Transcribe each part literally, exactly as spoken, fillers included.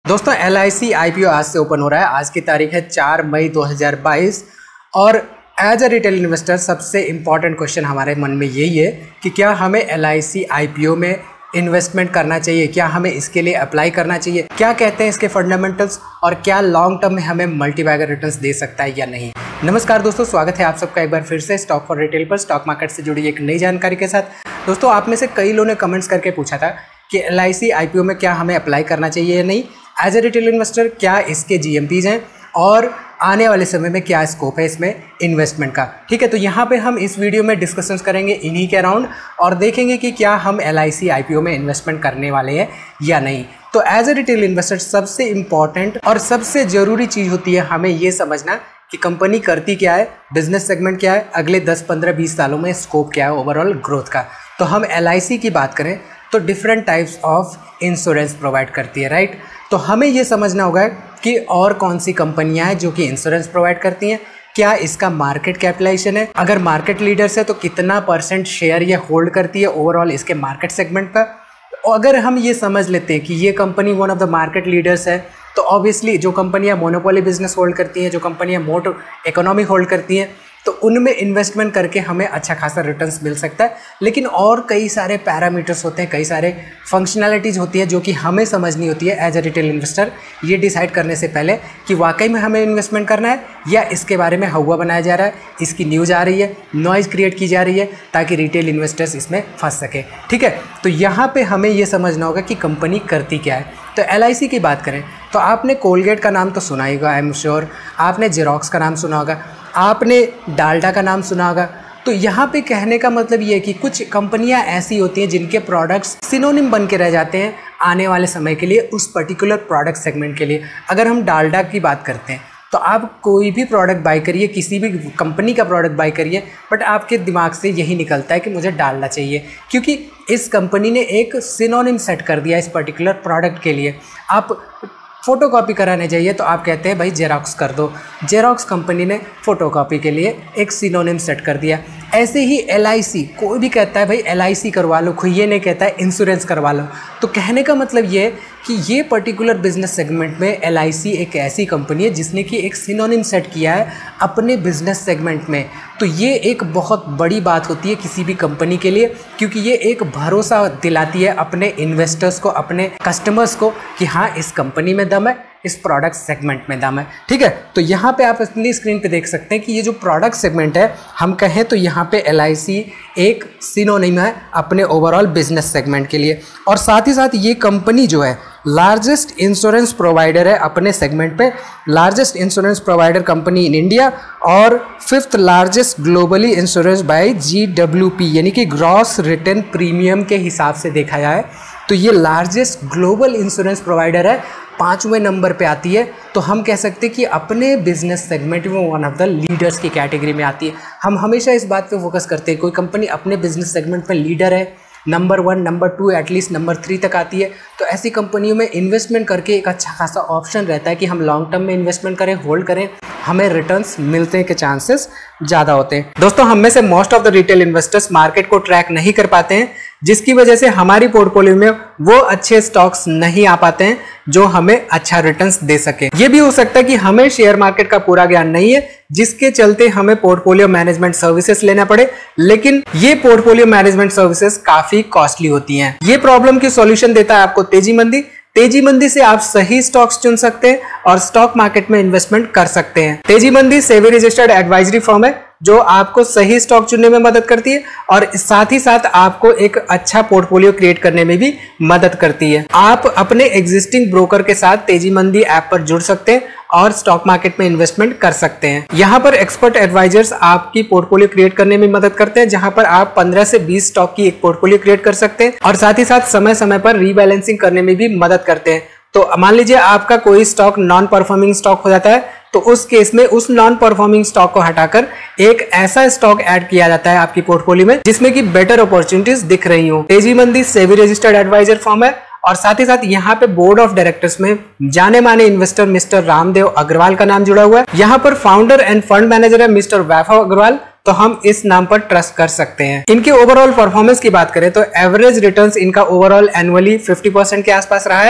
दोस्तों L I C I P ओ आज से ओपन हो रहा है। आज की तारीख है चार मई दो हज़ार बाईस और एज अ रिटेल इन्वेस्टर सबसे इम्पॉर्टेंट क्वेश्चन हमारे मन में यही है कि क्या हमें L I C I P ओ में इन्वेस्टमेंट करना चाहिए, क्या हमें इसके लिए अप्लाई करना चाहिए, क्या कहते हैं इसके फंडामेंटल्स और क्या लॉन्ग टर्म में हमें मल्टीबैगर रिटर्न्स दे सकता है या नहीं। नमस्कार दोस्तों, स्वागत है आप सबका एक बार फिर से स्टॉक फॉर रिटेल पर स्टॉक मार्केट से जुड़ी एक नई जानकारी के साथ। दोस्तों आप में से कई लोगों ने कमेंट्स करके पूछा था कि L I C I P ओ में क्या हमें अप्लाई करना चाहिए या नहीं, एज ए रिटेल इन्वेस्टर क्या इसके जी एम पीज़ हैं और आने वाले समय में क्या स्कोप है इसमें इन्वेस्टमेंट का। ठीक है, तो यहाँ पे हम इस वीडियो में डिस्कशंस करेंगे इन्हीं के अराउंड और देखेंगे कि क्या हम L I C I P ओ में इन्वेस्टमेंट करने वाले हैं या नहीं। तो एज ए रिटेल इन्वेस्टर सबसे इम्पॉर्टेंट और सबसे ज़रूरी चीज़ होती है हमें ये समझना कि कंपनी करती क्या है, बिजनेस सेगमेंट क्या है, अगले दस पंद्रह बीस सालों में स्कोप क्या है ओवरऑल ग्रोथ का। तो हम एल आई सी की बात करें तो different types of insurance provide करती है, राइट। तो हमें ये समझना होगा कि और कौन सी कंपनियां हैं जो कि इंश्योरेंस प्रोवाइड करती हैं, क्या इसका मार्केट कैपिटलाइजेशन है, अगर मार्केट लीडर्स है तो कितना परसेंट शेयर ये होल्ड करती है ओवरऑल इसके मार्केट सेगमेंट का। और अगर हम ये समझ लेते हैं कि ये company one of the market leaders है तो ऑब्वियसली जो कंपनियां मोनोपोली बिजनेस होल्ड करती हैं, जो कंपनियां मोट इकोनॉमी होल्ड करती हैं, तो उनमें इन्वेस्टमेंट करके हमें अच्छा खासा रिटर्न्स मिल सकता है। लेकिन और कई सारे पैरामीटर्स होते हैं, कई सारे फंक्शनैलिटीज़ होती है जो कि हमें समझनी होती है एज ए रिटेल इन्वेस्टर, ये डिसाइड करने से पहले कि वाकई में हमें इन्वेस्टमेंट करना है या इसके बारे में हवा बनाया जा रहा है, इसकी न्यूज़ आ रही है, नॉइज़ क्रिएट की जा रही है ताकि रिटेल इन्वेस्टर्स इसमें फंस सके। ठीक है, तो यहाँ पर हमें ये समझना होगा कि कंपनी करती क्या है। तो एल आई सी की बात करें तो आपने कोलगेट का नाम तो सुना ही होगा, आई एम श्योर। आपने जेरोक्स का नाम सुना होगा, आपने डाल्डा का नाम सुना होगा। तो यहाँ पे कहने का मतलब ये है कि कुछ कंपनियाँ ऐसी होती हैं जिनके प्रोडक्ट्स सिनोनिम बन के रह जाते हैं आने वाले समय के लिए, उस पर्टिकुलर प्रोडक्ट सेगमेंट के लिए। अगर हम डाल्डा की बात करते हैं तो आप कोई भी प्रोडक्ट बाई करिए, किसी भी कंपनी का प्रोडक्ट बाई करिए, बट आपके दिमाग से यही निकलता है कि मुझे डालडा चाहिए, क्योंकि इस कंपनी ने एक सिनोनिम सेट कर दिया इस पर्टिकुलर प्रोडक्ट के लिए। आप फ़ोटोकॉपी कराने जाइए तो आप कहते हैं भाई जेरोक्स कर दो, जेरोक्स कंपनी ने फ़ोटोकॉपी के लिए एक सिनोनिम सेट कर दिया। ऐसे ही एल आई सी, कोई भी कहता है भाई एल आई सी करवा लो, कोई ये नहीं कहता है इंश्योरेंस करवा लो। तो कहने का मतलब ये है कि ये पर्टिकुलर बिजनेस सेगमेंट में एल आई सी एक ऐसी कंपनी है जिसने कि एक सिनोनिम सेट किया है अपने बिजनेस सेगमेंट में। तो ये एक बहुत बड़ी बात होती है किसी भी कंपनी के लिए, क्योंकि ये एक भरोसा दिलाती है अपने इन्वेस्टर्स को, अपने कस्टमर्स को कि हाँ इस कंपनी में दम है, इस प्रोडक्ट सेगमेंट में दम है। ठीक है, तो यहाँ पे आप अपनी स्क्रीन पे देख सकते हैं कि ये जो प्रोडक्ट सेगमेंट है, हम कहें तो यहाँ पे एल आई सी एक सिनोनिम है अपने ओवरऑल बिजनेस सेगमेंट के लिए। और साथ ही साथ ये कंपनी जो है लार्जेस्ट इंश्योरेंस प्रोवाइडर है अपने सेगमेंट पे, largest insurance provider company in India और fifth largest globally insurance by G W P, यानी कि ग्रॉस रिटर्न प्रीमियम के हिसाब से देखा जाए तो ये लार्जेस्ट ग्लोबल इंश्योरेंस प्रोवाइडर है, पाँचवें नंबर पे आती है। तो हम कह सकते हैं कि अपने बिजनेस सेगमेंट में वन ऑफ द लीडर्स की कैटेगरी में आती है। हम हमेशा इस बात पे फोकस करते हैं कोई कंपनी अपने बिजनेस सेगमेंट में लीडर है, number one, number two, at least number three तक आती है, तो ऐसी कंपनियों में इन्वेस्टमेंट करके एक अच्छा खासा ऑप्शन रहता है कि हम लॉन्ग टर्म में इन्वेस्टमेंट करें, होल्ड करें, हमें रिटर्न्स मिलने के चांसेस ज़्यादा होते हैं। दोस्तों हम में से most of the retail investors market को ट्रैक नहीं कर पाते हैं, जिसकी वजह से हमारी पोर्टफोलियो में वो अच्छे स्टॉक्स नहीं आ पाते हैं जो हमें अच्छा रिटर्न्स दे सके। ये भी हो सकता है कि हमें शेयर मार्केट का पूरा ज्ञान नहीं है, जिसके चलते हमें पोर्टफोलियो मैनेजमेंट सर्विसेज लेना पड़े, लेकिन ये पोर्टफोलियो मैनेजमेंट सर्विसेज काफी कॉस्टली होती हैं। ये प्रॉब्लम की सॉल्यूशन देता है आपको तेजी मंदी। तेजी मंदी से आप सही स्टॉक्स चुन सकते हैं और स्टॉक मार्केट में इन्वेस्टमेंट कर सकते हैं। तेजी मंदी सेबी रजिस्टर्ड एडवाइजरी फर्म है जो आपको सही स्टॉक चुनने में मदद करती है और साथ ही साथ आपको एक अच्छा पोर्टफोलियो क्रिएट करने में भी मदद करती है। आप अपने एग्जिस्टिंग ब्रोकर के साथ तेजी मंदी ऐप पर जुड़ सकते हैं और स्टॉक मार्केट में इन्वेस्टमेंट कर सकते हैं। यहाँ पर एक्सपर्ट एडवाइजर्स आपकी पोर्टफोलियो क्रिएट करने में मदद करते हैं, जहाँ पर आप पंद्रह से बीस स्टॉक की एक पोर्टफोलियो क्रिएट कर सकते हैं और साथ ही साथ समय समय पर रीबैलेंसिंग करने में भी मदद करते हैं। तो मान लीजिए आपका कोई स्टॉक नॉन परफॉर्मिंग स्टॉक हो जाता है, तो उस केस में उस नॉन परफॉर्मिंग स्टॉक को हटाकर एक ऐसा स्टॉक ऐड किया जाता है आपकी पोर्टफोलियो में जिसमें कि बेटर अपॉर्चुनिटीज दिख रही हो। तेजी मंदी सेबी रजिस्टर्ड एडवाइजर फर्म है और साथ ही साथ यहाँ पे बोर्ड ऑफ डायरेक्टर्स में जाने माने इन्वेस्टर मिस्टर रामदेव अग्रवाल का नाम जुड़ा हुआ है। यहाँ पर फाउंडर एंड फंड मैनेजर है मिस्टर वैभव अग्रवाल, तो हम इस नाम पर ट्रस्ट कर सकते हैं। इनके ओवरऑल परफॉर्मेंस की बात करें तो एवरेज रिटर्न्स इनका ओवरऑल एनुअली फिफ्टी परसेंट के आसपास रहा है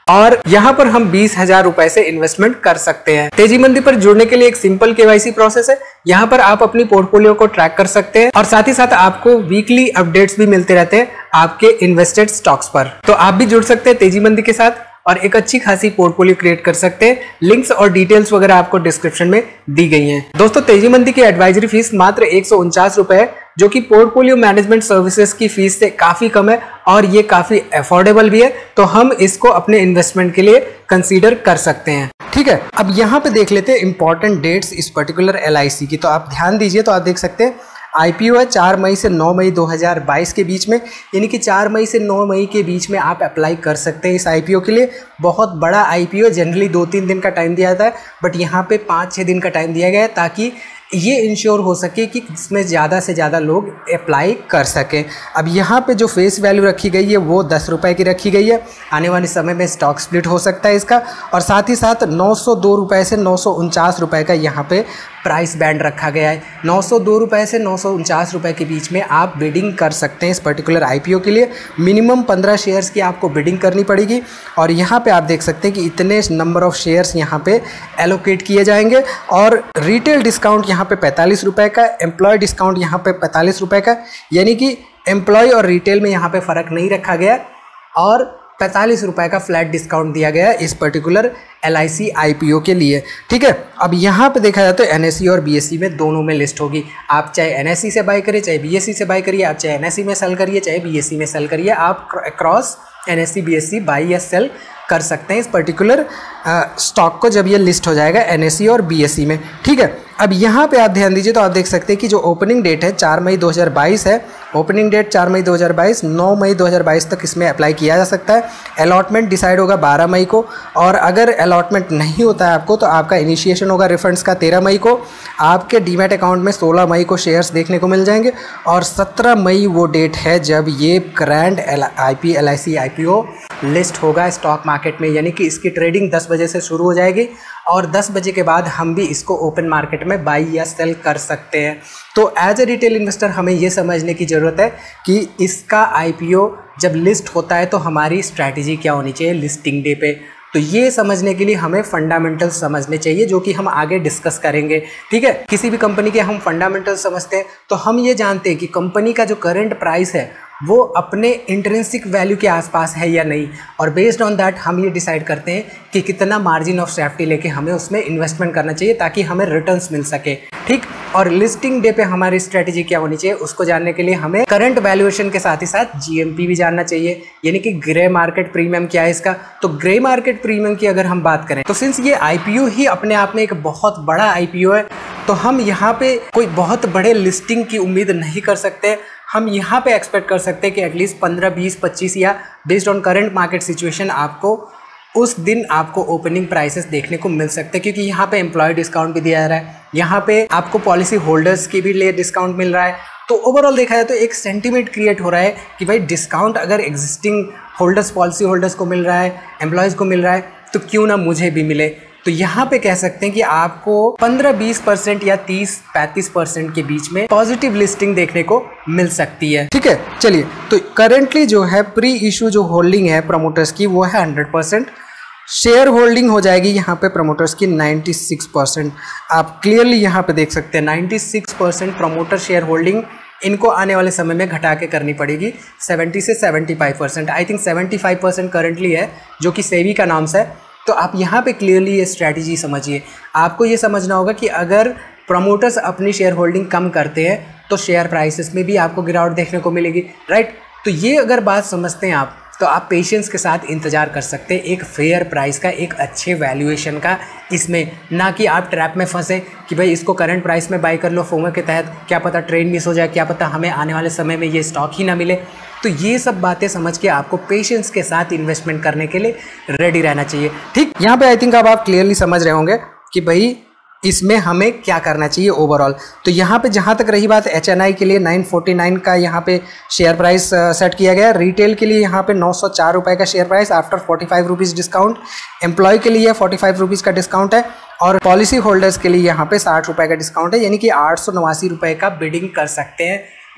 और यहाँ पर हम बीस हजार रुपए से इन्वेस्टमेंट कर सकते हैं। तेजी मंदी पर जुड़ने के लिए एक सिंपल केवाईसी प्रोसेस है। यहाँ पर आप अपनी पोर्टफोलियो को ट्रैक कर सकते हैं और साथ ही साथ आपको वीकली अपडेट्स भी मिलते रहते हैं आपके इन्वेस्टेड स्टॉक्स पर। तो आप भी जुड़ सकते हैं तेजी मंदी के साथ और एक अच्छी खासी पोर्टफोलियो क्रिएट कर सकते हैं। लिंक्स और डिटेल्स वगैरह आपको डिस्क्रिप्शन में दी गई हैं। दोस्तों, तेजी मंदी की एडवाइजरी फीस मात्र एक सौ उनचास रुपए है, जो कि पोर्टफोलियो मैनेजमेंट सर्विसेज की फीस से काफी कम है और ये काफी अफोर्डेबल भी है। तो हम इसको अपने इन्वेस्टमेंट के लिए कंसीडर कर सकते हैं। ठीक है, अब यहाँ पे देख लेते हैं इंपॉर्टेंट डेट्स इस पर्टिकुलर एल आई सी की। तो आप ध्यान दीजिए, तो आप देख सकते हैं आईपीओ है चार मई से नौ मई दो हज़ार बाईस के बीच में, यानी कि चार मई से नौ मई के बीच में आप अप्लाई कर सकते हैं इस आईपीओ के लिए। बहुत बड़ा आईपीओ, जनरली दो तीन दिन का टाइम दिया जाता है, बट यहाँ पे पाँच छः दिन का टाइम दिया गया है ताकि ये इंश्योर हो सके कि इसमें ज़्यादा से ज़्यादा लोग अप्लाई कर सकें। अब यहाँ पे जो फेस वैल्यू रखी गई है वो दस रुपये की रखी गई है। आने वाले समय में स्टॉक स्प्लिट हो सकता है इसका, और साथ ही साथ नौ सौ दो रुपये से नौ सौ उनचास रुपये का यहाँ पे प्राइस बैंड रखा गया है। नौ सौ दो रुपये से नौ सौ उनचास रुपये के बीच में आप बिडिंग कर सकते हैं इस पर्टिकुलर आईपीओ के लिए। मिनिमम पंद्रह शेयर्स की आपको बिडिंग करनी पड़ेगी और यहाँ पे आप देख सकते हैं कि इतने नंबर ऑफ शेयर्स यहाँ पे एलोकेट किए जाएंगे। और रिटेल डिस्काउंट यहाँ पे पैंतालीस रुपये का, एम्प्लॉय डिस्काउंट यहाँ पे पैंतालीस रुपये का, यानी कि एम्प्लॉय और रिटेल में यहाँ पे फ़र्क नहीं रखा गया और पैंतालीस रुपये का फ्लैट डिस्काउंट दिया गया इस particular L I C I P O के लिए। ठीक है, अब यहाँ पे देखा जाए तो एन एस ई और बी एस ई में दोनों में लिस्ट होगी। आप चाहे एन एस ई से बाय करिए, चाहे बी एस ई से बाय करिए, आप चाहे एन एस ई में सेल करिए, चाहे बी एस ई में सेल करिए, आप cross N S E B S E buy या सेल कर सकते हैं इस पर्टिकुलर स्टॉक को जब ये लिस्ट हो जाएगा एन एस ई और बी एस ई में। ठीक है, अब यहाँ पे आप ध्यान दीजिए, तो आप देख सकते हैं कि जो ओपनिंग डेट है चार मई दो हज़ार बाईस है। ओपनिंग डेट चार मई दो हज़ार बाईस, नौ मई दो हज़ार बाईस तक इसमें अप्लाई किया जा सकता है। अलॉटमेंट डिसाइड होगा बारह मई को, और अगर अलॉटमेंट नहीं होता है आपको तो आपका इनिशिएशन होगा रिफंड्स का तेरह मई को। आपके डीमैट अकाउंट में सोलह मई को शेयर्स देखने को मिल जाएंगे और सत्रह मई वो डेट है जब ये grand I P L I C I P O list होगा स्टॉक मार्केट में, यानी कि इसकी ट्रेडिंग दस बजे से शुरू हो जाएगी और दस बजे के बाद हम भी इसको ओपन मार्केट में बाई या सेल कर सकते हैं। तो एज ए रिटेल इन्वेस्टर हमें ये समझने की ज़रूरत है कि इसका आईपीओ जब लिस्ट होता है तो हमारी स्ट्रैटेजी क्या होनी चाहिए लिस्टिंग डे पे। तो ये समझने के लिए हमें फंडामेंटल्स समझने चाहिए, जो कि हम आगे डिस्कस करेंगे। ठीक है, किसी भी कंपनी के हम फंडामेंटल्स समझते हैं तो हम ये जानते हैं कि कंपनी का जो करंट प्राइस है वो अपने इंट्रिंसिक वैल्यू के आसपास है या नहीं, और बेस्ड ऑन दैट हम ये डिसाइड करते हैं कि कितना मार्जिन ऑफ सेफ्टी लेके हमें उसमें इन्वेस्टमेंट करना चाहिए ताकि हमें रिटर्न्स मिल सके। ठीक, और लिस्टिंग डे पे हमारी स्ट्रेटेजी क्या होनी चाहिए उसको जानने के लिए हमें करंट वैल्यूएशन के साथ ही साथ जीएमपी भी जानना चाहिए, यानी कि ग्रे मार्केट प्रीमियम क्या है इसका। तो ग्रे मार्केट प्रीमियम की अगर हम बात करें तो सिंस ये आईपीओ ही अपने आप में एक बहुत बड़ा आईपीओ है, तो हम यहाँ पे कोई बहुत बड़े लिस्टिंग की उम्मीद नहीं कर सकते। हम यहाँ पे एक्सपेक्ट कर सकते हैं कि एटलीस्ट पंद्रह बीस पच्चीस या based on current market situation आपको उस दिन आपको ओपनिंग प्राइसेस देखने को मिल सकते हैं, क्योंकि यहाँ पे एम्प्लॉय डिस्काउंट भी दिया जा रहा है, यहाँ पे आपको पॉलिसी होल्डर्स की भी लिए डिस्काउंट मिल रहा है। तो ओवरऑल देखा जाए तो एक सेंटीमेंट क्रिएट हो रहा है कि भाई डिस्काउंट अगर एग्जिस्टिंग होल्डर्स पॉलिसी होल्डर्स को मिल रहा है, एम्प्लॉयज़ को मिल रहा है, तो क्यों ना मुझे भी मिले। तो यहाँ पे कह सकते हैं कि आपको पंद्रह बीस परसेंट या तीस पैंतीस परसेंट के बीच में पॉजिटिव लिस्टिंग देखने को मिल सकती है। ठीक है, चलिए, तो करेंटली जो है प्री इशू जो होल्डिंग है प्रमोटर्स की वो है हंड्रेड परसेंट। शेयर होल्डिंग हो जाएगी यहाँ पे प्रमोटर्स की छियानवे परसेंट। आप क्लियरली यहाँ पे देख सकते हैं छियानवे परसेंट प्रमोटर शेयर होल्डिंग इनको आने वाले समय में घटा के करनी पड़ेगी सत्तर से पचहत्तर परसेंट। आई थिंक पचहत्तर परसेंट करंटली है, जो कि सेबी का नाम से है। तो आप यहाँ पे क्लियरली ये स्ट्रैटेजी समझिए। आपको ये समझना होगा कि अगर प्रमोटर्स अपनी शेयर होल्डिंग कम करते हैं तो शेयर प्राइसेस में भी आपको गिरावट देखने को मिलेगी, राइट। तो ये अगर बात समझते हैं आप, तो आप पेशेंस के साथ इंतज़ार कर सकते हैं एक फेयर प्राइस का, एक अच्छे वैल्यूएशन का इसमें, ना कि आप ट्रैप में फंसे कि भाई इसको करंट प्राइस में बाई कर लो फोमो के तहत, क्या पता ट्रेन मिस हो जाए, क्या पता हमें आने वाले समय में ये स्टॉक ही ना मिले। तो ये सब बातें समझ के आपको पेशेंस के साथ इन्वेस्टमेंट करने के लिए रेडी रहना चाहिए। ठीक, यहाँ पे आई थिंक अब आप क्लियरली समझ रहे होंगे कि भाई इसमें हमें क्या करना चाहिए ओवरऑल। तो यहाँ पे जहाँ तक रही बात एच एन आई के लिए नौ सौ उनचास का यहाँ पे शेयर प्राइस सेट किया गया, रिटेल के लिए यहाँ पे नौ सौ चार रुपये का शेयर प्राइस आफ्टर पैंतालीस रुपीज़ डिस्काउंट, एम्प्लॉय के लिए पैंतालीस रुपीज़ का डिस्काउंट है, और पॉलिसी होल्डर्स के लिए यहाँ पे साठ रुपये का डिस्काउंट है, यानी कि आठ सौ नवासी रुपये का बिडिंग कर सकते हैं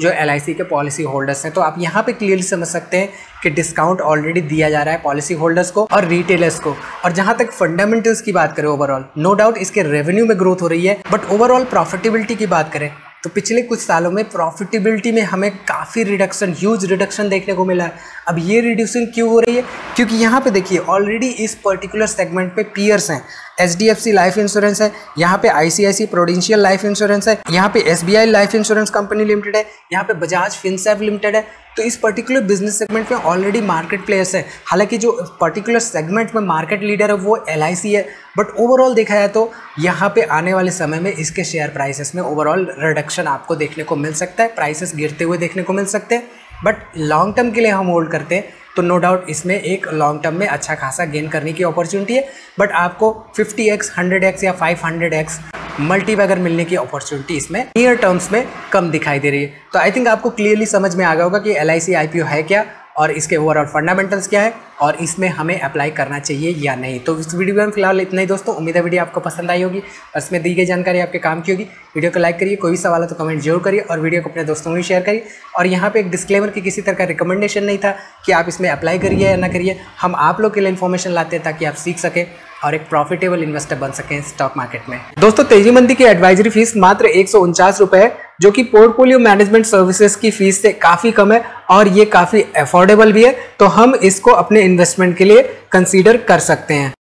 जो एल आई सी के पॉलिसी होल्डर्स हैं। तो आप यहाँ पे क्लियरली समझ सकते हैं कि डिस्काउंट ऑलरेडी दिया जा रहा है पॉलिसी होल्डर्स को और रिटेलर्स को। और जहाँ तक फंडामेंटल्स की बात करें ओवरऑल, नो डाउट इसके रेवेन्यू में ग्रोथ हो रही है, बट ओवरऑल प्रॉफिटेबिलिटी की बात करें तो पिछले कुछ सालों में प्रॉफिटेबिलिटी में हमें काफ़ी रिडक्शन, ह्यूज रिडक्शन देखने को मिला है। अब ये रिड्यूसिंग क्यों हो रही है? क्योंकि यहाँ पे देखिए ऑलरेडी इस पर्टिकुलर सेगमेंट पे पीयर्स हैं। H D F C life insurance है, यहाँ पे I C I C prudential life insurance है, यहाँ पे S B I life insurance company limited है, यहाँ पे बजाज फिनसर्व लिमिटेड है। तो इस पर्टिकुलर बिजनेस सेगमेंट में ऑलरेडी मार्केट प्लेयर्स है। हालांकि जो पर्टिकुलर सेगमेंट में मार्केट लीडर है वो एल आई सी है, बट ओवरऑल देखा जाए तो यहाँ पे आने वाले समय में इसके शेयर प्राइसेस में ओवरऑल रिडक्शन आपको देखने को मिल सकता है, प्राइसेस गिरते हुए देखने को मिल सकते हैं। बट लॉन्ग टर्म के लिए हम होल्ड करते हैं तो नो डाउट इसमें एक लॉन्ग टर्म में अच्छा खासा गेन करने की अपॉर्चुनिटी है, बट आपको फिफ्टी एक्स, हंड्रेड एक्स या five hundred X multi bagger मिलने की अपॉर्चुनिटी इसमें नियर टर्म्स में कम दिखाई दे रही है। तो आई थिंक आपको क्लियरली समझ में आ गया होगा कि L I C I P ओ है क्या और इसके ओवरऑल फंडामेंटल्स क्या है और इसमें हमें अप्लाई करना चाहिए या नहीं। तो इस वीडियो में फिलहाल इतना ही दोस्तों। उम्मीद है वीडियो आपको पसंद आई होगी और इसमें दी गई जानकारी आपके काम की होगी। वीडियो को लाइक करिए, कोई भी सवाल है तो कमेंट जरूर करिए और वीडियो को अपने दोस्तों में शेयर करिए। और यहाँ पे एक डिस्क्लेमर की किसी तरह का रिकमेंडेशन नहीं था कि आप इसमें अप्लाई करिए या ना करिए। हम आप लोग के लिए इन्फॉर्मेशन लाते हैं ताकि आप सीख सकें और एक प्रॉफिटेबल इन्वेस्टर बन सकें स्टॉक मार्केट में। दोस्तों तेजी मंदी की एडवाइजरी फीस मात्र एक सौ उनचास रुपये है, जो कि पोर्टफोलियो मैनेजमेंट सर्विसेज की फीस से काफ़ी कम है और ये काफ़ी अफोर्डेबल भी है। तो हम इसको अपने इन्वेस्टमेंट के लिए कंसीडर कर सकते हैं।